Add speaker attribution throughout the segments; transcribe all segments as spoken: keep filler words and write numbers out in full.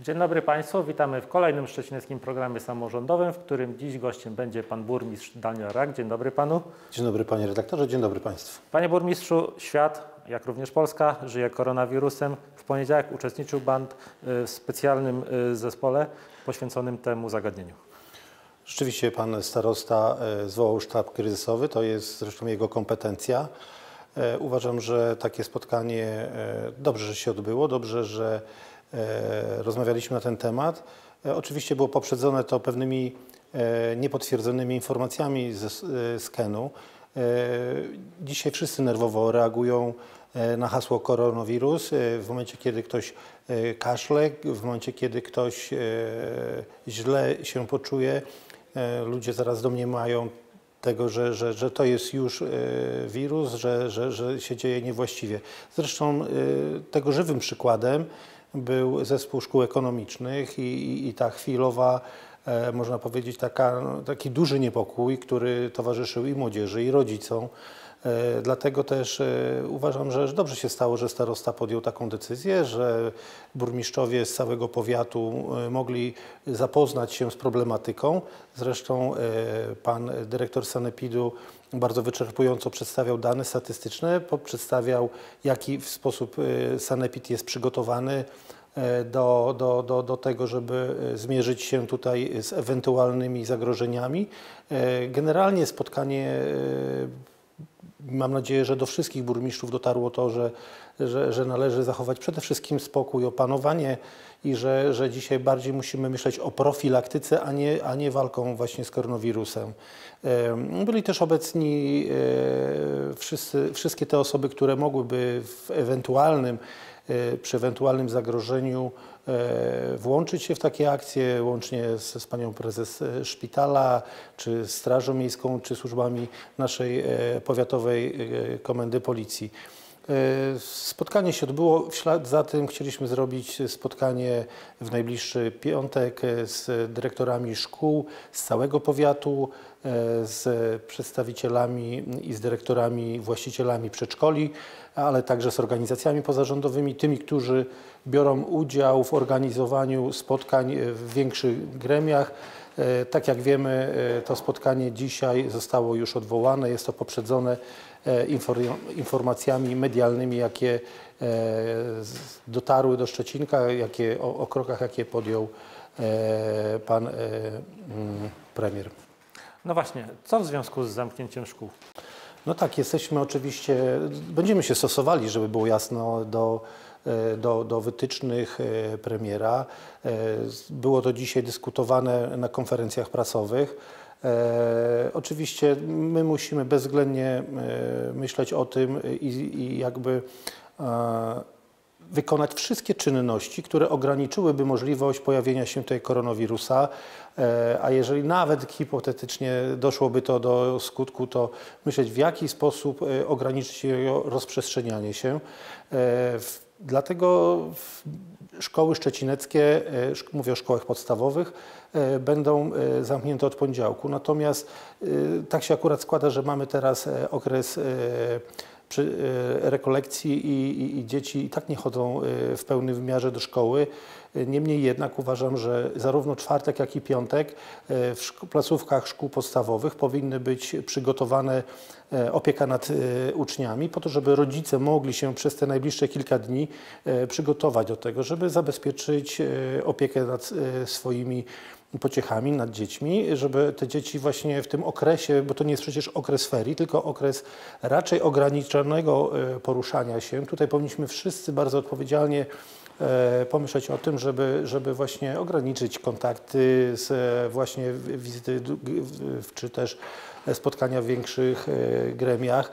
Speaker 1: Dzień dobry Państwu, witamy w kolejnym szczecińskim programie samorządowym, w którym dziś gościem będzie Pan Burmistrz Daniel Rak. Dzień dobry Panu.
Speaker 2: Dzień dobry Panie Redaktorze, dzień dobry Państwu.
Speaker 1: Panie Burmistrzu, świat, jak również Polska, żyje koronawirusem. W poniedziałek uczestniczył Pan w specjalnym zespole poświęconym temu zagadnieniu.
Speaker 2: Rzeczywiście Pan Starosta zwołał sztab kryzysowy, to jest zresztą jego kompetencja. Uważam, że takie spotkanie dobrze, że się odbyło, dobrze, że rozmawialiśmy na ten temat. Oczywiście było poprzedzone to pewnymi niepotwierdzonymi informacjami ze skenu. Dzisiaj wszyscy nerwowo reagują na hasło koronawirus. W momencie, kiedy ktoś kaszle, w momencie, kiedy ktoś źle się poczuje, ludzie zaraz domniemają tego, że, że, że to jest już wirus, że, że, że się dzieje niewłaściwie. Zresztą tego żywym przykładem był zespół szkół ekonomicznych i, i, i ta chwilowa, e, można powiedzieć, taka, taki duży niepokój, który towarzyszył i młodzieży, i rodzicom. E, dlatego też e, uważam, że dobrze się stało, że starosta podjął taką decyzję, że burmistrzowie z całego powiatu e, mogli zapoznać się z problematyką. Zresztą e, pan dyrektor sanepidu bardzo wyczerpująco przedstawiał dane statystyczne, przedstawiał, jaki w sposób sanepid jest przygotowany do, do, do, do tego, żeby zmierzyć się tutaj z ewentualnymi zagrożeniami. Generalnie spotkanie, mam nadzieję, że do wszystkich burmistrzów dotarło to, że, że, że należy zachować przede wszystkim spokój, opanowanie i że, że dzisiaj bardziej musimy myśleć o profilaktyce, a nie, a nie walką właśnie z koronawirusem. Byli też obecni wszyscy, wszystkie te osoby, które mogłyby w ewentualnym, przy ewentualnym zagrożeniu włączyć się w takie akcje, łącznie z, z panią prezes szpitala, czy Strażą Miejską, czy służbami naszej powiatowej komendy policji. Spotkanie się odbyło, w ślad za tym chcieliśmy zrobić spotkanie w najbliższy piątek z dyrektorami szkół z całego powiatu, z przedstawicielami i z dyrektorami, właścicielami przedszkoli, ale także z organizacjami pozarządowymi, tymi, którzy biorą udział w organizowaniu spotkań w większych gremiach. Tak jak wiemy, to spotkanie dzisiaj zostało już odwołane, jest to poprzedzone informacjami medialnymi, jakie dotarły do Szczecinka, jakie, o, o krokach, jakie podjął pan premier.
Speaker 1: No właśnie, co w związku z zamknięciem szkół?
Speaker 2: No tak, jesteśmy oczywiście, będziemy się stosowali, żeby było jasno, do, do, do wytycznych premiera. Było to dzisiaj dyskutowane na konferencjach prasowych. E, oczywiście my musimy bezwzględnie e, myśleć o tym i, i jakby e, wykonać wszystkie czynności, które ograniczyłyby możliwość pojawienia się tutaj koronawirusa, e, a jeżeli nawet hipotetycznie doszłoby to do skutku, to myśleć, w jaki sposób e, ograniczyć jego rozprzestrzenianie się. E, w, dlatego w, szkoły szczecineckie, mówię o szkołach podstawowych, będą zamknięte od poniedziałku. Natomiast tak się akurat składa, że mamy teraz okres rekolekcji i, i, i dzieci i tak nie chodzą w pełnym wymiarze do szkoły. Niemniej jednak uważam, że zarówno czwartek, jak i piątek w placówkach szkół podstawowych powinny być przygotowane opieka nad uczniami, po to, żeby rodzice mogli się przez te najbliższe kilka dni przygotować do tego, żeby zabezpieczyć opiekę nad swoimi pociechami, nad dziećmi, żeby te dzieci właśnie w tym okresie, bo to nie jest przecież okres ferii, tylko okres raczej ograniczonego poruszania się. Tutaj powinniśmy wszyscy bardzo odpowiedzialnie pomyśleć o tym, żeby, żeby właśnie ograniczyć kontakty, z właśnie wizyty czy też spotkania w większych gremiach.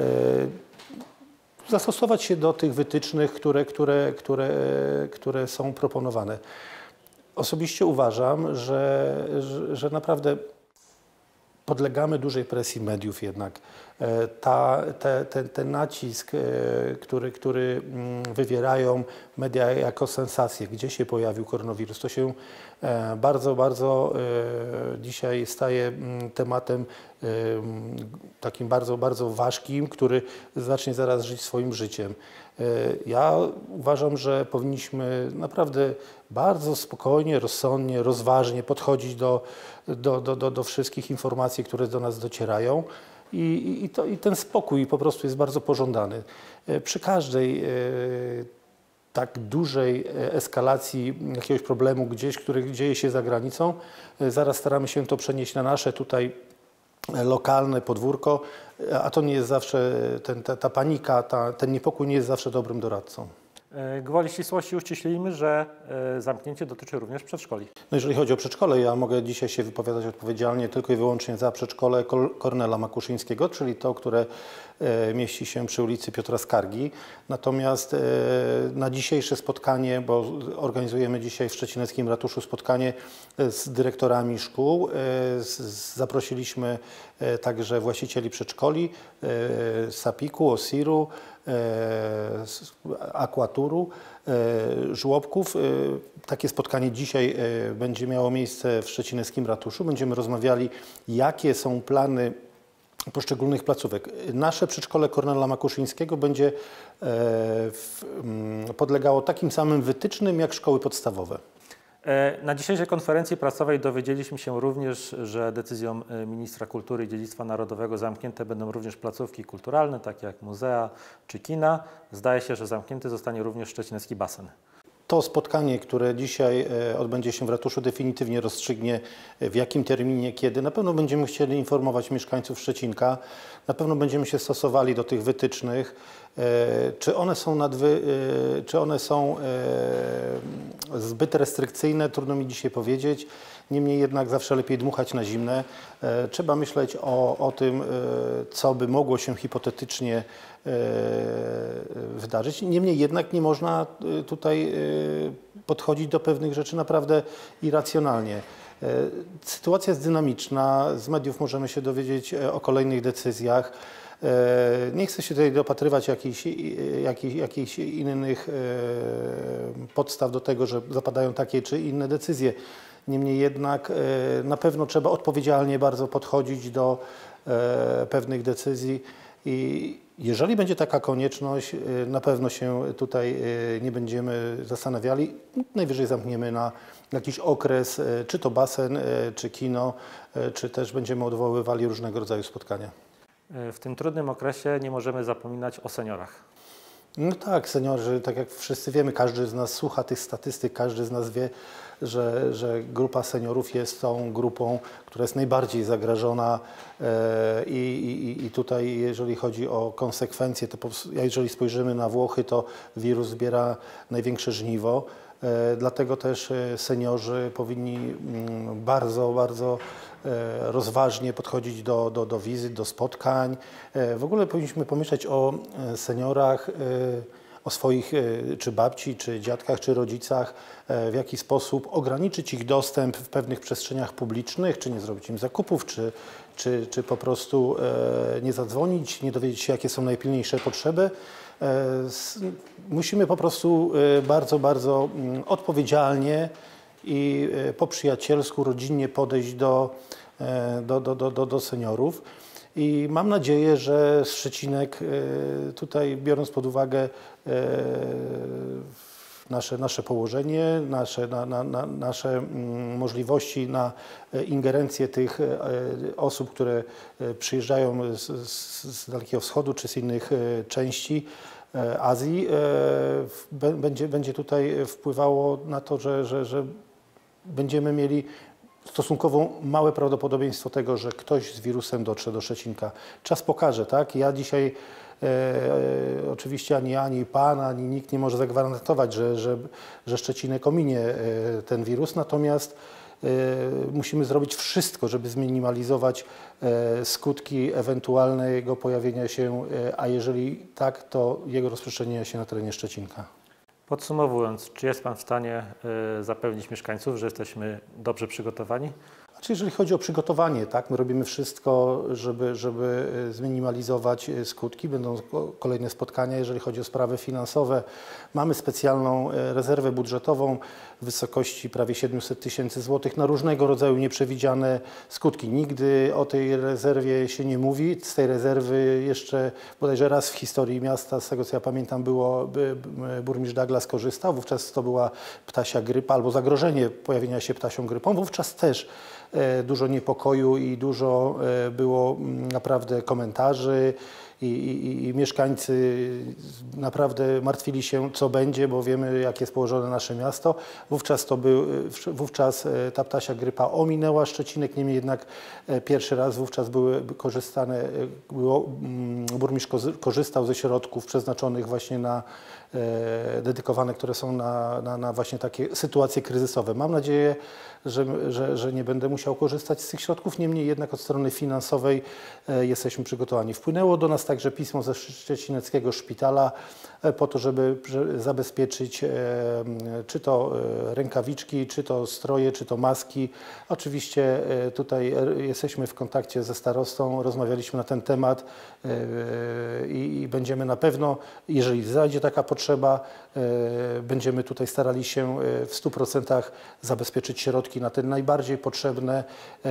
Speaker 2: Zastosować się do tych wytycznych, które, które, które, które są proponowane. Osobiście uważam, że, że, że naprawdę podlegamy dużej presji mediów jednak. Ta, te, ten, ten nacisk, który, który wywierają media jako sensację, gdzie się pojawił koronawirus, to się bardzo, bardzo dzisiaj staje tematem takim bardzo, bardzo ważkim, który zacznie zaraz żyć swoim życiem. Ja uważam, że powinniśmy naprawdę bardzo spokojnie, rozsądnie, rozważnie podchodzić do, do, do, do, do wszystkich informacji, które do nas docierają. I, i, to, I ten spokój po prostu jest bardzo pożądany. Przy każdej tak dużej eskalacji jakiegoś problemu gdzieś, który dzieje się za granicą, zaraz staramy się to przenieść na nasze tutaj lokalne podwórko, a to nie jest zawsze, ten, ta, ta panika, ta, ten niepokój nie jest zawsze dobrym doradcą.
Speaker 1: Gwoli ścisłości uściślimy, że zamknięcie dotyczy również przedszkoli.
Speaker 2: No jeżeli chodzi o przedszkole, ja mogę dzisiaj się wypowiadać odpowiedzialnie tylko i wyłącznie za przedszkole Kornela Makuszyńskiego, czyli to, które mieści się przy ulicy Piotra Skargi. Natomiast na dzisiejsze spotkanie, bo organizujemy dzisiaj w szczecineckim ratuszu spotkanie z dyrektorami szkół, zaprosiliśmy także właścicieli przedszkoli, Sapiku, Osiru, Aquaturu, żłobków. Takie spotkanie dzisiaj będzie miało miejsce w szczecineckim ratuszu. Będziemy rozmawiali, jakie są plany poszczególnych placówek. Nasze przedszkole Kornela Makuszyńskiego będzie podlegało takim samym wytycznym jak szkoły podstawowe.
Speaker 1: Na dzisiejszej konferencji prasowej dowiedzieliśmy się również, że decyzją ministra kultury i dziedzictwa narodowego zamknięte będą również placówki kulturalne, takie jak muzea czy kina. Zdaje się, że zamknięty zostanie również szczecinecki basen.
Speaker 2: To spotkanie, które dzisiaj odbędzie się w ratuszu, definitywnie rozstrzygnie, w jakim terminie, kiedy. Na pewno będziemy chcieli informować mieszkańców Szczecinka, na pewno będziemy się stosowali do tych wytycznych. Czy one są, nadwy, czy one są zbyt restrykcyjne, trudno mi dzisiaj powiedzieć. Niemniej jednak zawsze lepiej dmuchać na zimne. Trzeba myśleć o, o tym, co by mogło się hipotetycznie wydarzyć. Niemniej jednak nie można tutaj podchodzić do pewnych rzeczy naprawdę irracjonalnie. Sytuacja jest dynamiczna, z mediów możemy się dowiedzieć o kolejnych decyzjach. Nie chcę się tutaj dopatrywać jakichś, jakichś, jakichś innych podstaw do tego, że zapadają takie czy inne decyzje. Niemniej jednak na pewno trzeba odpowiedzialnie bardzo podchodzić do pewnych decyzji i jeżeli będzie taka konieczność, na pewno się tutaj nie będziemy zastanawiali. Najwyżej zamkniemy na jakiś okres, czy to basen, czy kino, czy też będziemy odwoływali różnego rodzaju spotkania.
Speaker 1: W tym trudnym okresie nie możemy zapominać o seniorach.
Speaker 2: No tak, seniorzy, tak jak wszyscy wiemy, każdy z nas słucha tych statystyk, każdy z nas wie, że, że grupa seniorów jest tą grupą, która jest najbardziej zagrożona i, i, i tutaj jeżeli chodzi o konsekwencje, to jeżeli spojrzymy na Włochy, to wirus zbiera największe żniwo. Dlatego też seniorzy powinni bardzo, bardzo rozważnie podchodzić do, do, do wizyt, do spotkań. W ogóle powinniśmy pomyśleć o seniorach, o swoich czy babci, czy dziadkach, czy rodzicach, w jaki sposób ograniczyć ich dostęp w pewnych przestrzeniach publicznych, czy nie zrobić im zakupów, czy, czy, czy po prostu nie zadzwonić, nie dowiedzieć się, jakie są najpilniejsze potrzeby. Musimy po prostu bardzo, bardzo odpowiedzialnie i po przyjacielsku, rodzinnie podejść do, do, do, do, do seniorów. I mam nadzieję, że Szczecinek tutaj, biorąc pod uwagę nasze, nasze położenie, nasze, na, na, na, nasze możliwości na ingerencję tych osób, które przyjeżdżają z, z, z Dalekiego Wschodu czy z innych części Azji, będzie, będzie tutaj wpływało na to, że, że, że będziemy mieli stosunkowo małe prawdopodobieństwo tego, że ktoś z wirusem dotrze do Szczecinka. Czas pokaże, tak? Ja dzisiaj e, oczywiście ani ja, ani Pan, ani nikt nie może zagwarantować, że, że, że Szczecinek ominie e, ten wirus, natomiast e, musimy zrobić wszystko, żeby zminimalizować e, skutki ewentualnego pojawienia się, e, a jeżeli tak, to jego rozprzestrzenienia się na terenie Szczecinka.
Speaker 1: Podsumowując, czy jest Pan w stanie y, zapewnić mieszkańców, że jesteśmy dobrze przygotowani?
Speaker 2: Znaczy, jeżeli chodzi o przygotowanie, tak, my robimy wszystko, żeby, żeby zminimalizować skutki. Będą kolejne spotkania, jeżeli chodzi o sprawy finansowe. Mamy specjalną rezerwę budżetową w wysokości prawie siedemset tysięcy złotych na różnego rodzaju nieprzewidziane skutki. Nigdy o tej rezerwie się nie mówi. Z tej rezerwy jeszcze bodajże raz w historii miasta, z tego co ja pamiętam, było, by, by burmistrz Douglas korzystał. Wówczas to była ptasia grypa albo zagrożenie pojawienia się ptasią grypą. Wówczas też dużo niepokoju i dużo było naprawdę komentarzy i, i, i mieszkańcy naprawdę martwili się, co będzie, bo wiemy, jak jest położone nasze miasto. Wówczas, to był, wówczas ta ptasia grypa ominęła Szczecinek, niemniej jednak pierwszy raz wówczas były korzystane, było, burmistrz korzystał ze środków przeznaczonych właśnie na dedykowane, które są na, na, na właśnie takie sytuacje kryzysowe. Mam nadzieję, że, że, że nie będę musiał korzystać z tych środków, niemniej jednak od strony finansowej jesteśmy przygotowani. Wpłynęło do nas także pismo ze szczecineckiego szpitala po to, żeby zabezpieczyć czy to rękawiczki, czy to stroje, czy to maski. Oczywiście tutaj jesteśmy w kontakcie ze starostą, rozmawialiśmy na ten temat i, i będziemy na pewno, jeżeli zajdzie taka potrzeba, będziemy tutaj starali się w stu procentach zabezpieczyć środki na te najbardziej potrzebne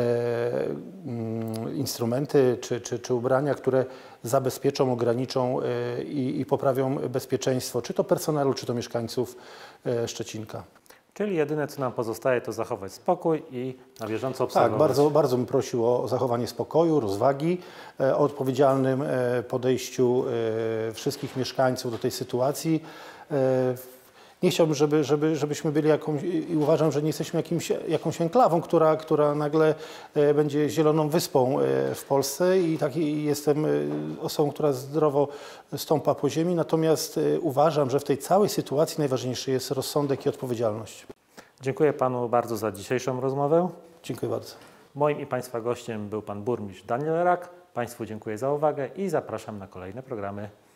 Speaker 2: instrumenty czy, czy, czy ubrania, które zabezpieczą, ograniczą i, i poprawią bezpieczeństwo, czy to personelu, czy to mieszkańców Szczecinka.
Speaker 1: Czyli jedyne, co nam pozostaje, to zachować spokój i na bieżąco obserwować.
Speaker 2: Tak, bardzo, bardzo bym prosił o zachowanie spokoju, rozwagi, o odpowiedzialnym podejściu wszystkich mieszkańców do tej sytuacji. Nie chciałbym, żeby, żeby, żebyśmy byli jakąś, i uważam, że nie jesteśmy jakimś, jakąś enklawą, która, która nagle będzie zieloną wyspą w Polsce i tak jestem osobą, która zdrowo stąpa po ziemi, natomiast uważam, że w tej całej sytuacji najważniejszy jest rozsądek i odpowiedzialność.
Speaker 1: Dziękuję Panu bardzo za dzisiejszą rozmowę.
Speaker 2: Dziękuję bardzo.
Speaker 1: Moim i Państwa gościem był Pan Burmistrz Daniel Rak. Państwu dziękuję za uwagę i zapraszam na kolejne programy.